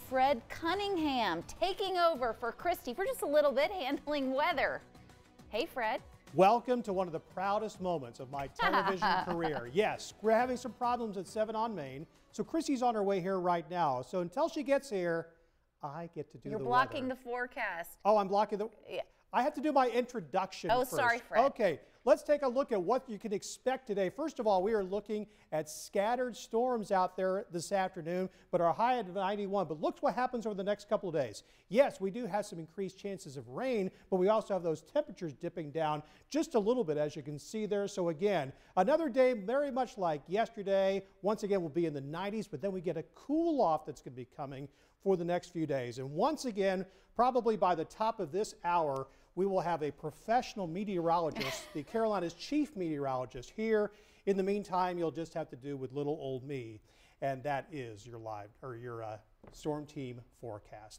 Fred Cunningham taking over for Christy for just a little bit, handling weather. Hey, Fred. Welcome to one of the proudest moments of my television career. Yes, we're having some problems at 7 on Main, so Christy's on her way here right now. So until she gets here, I get to do the weather. You're blocking the forecast. Oh, I'm blocking the... Yeah. I have to do my introduction first. Sorry, Fred. Okay, let's take a look at what you can expect today. First of all, we are looking at scattered storms out there this afternoon, but our high at 91. But look what happens over the next couple of days. Yes, we do have some increased chances of rain, but we also have those temperatures dipping down just a little bit, as you can see there. So again, another day very much like yesterday. Once again, we'll be in the 90s, but then we get a cool off that's going to be coming for the next few days. And once again, probably by the top of this hour, we will have a professional meteorologist, the Carolina's chief meteorologist here. In the meantime, you'll just have to do with little old me, and that is your live or your storm team forecast.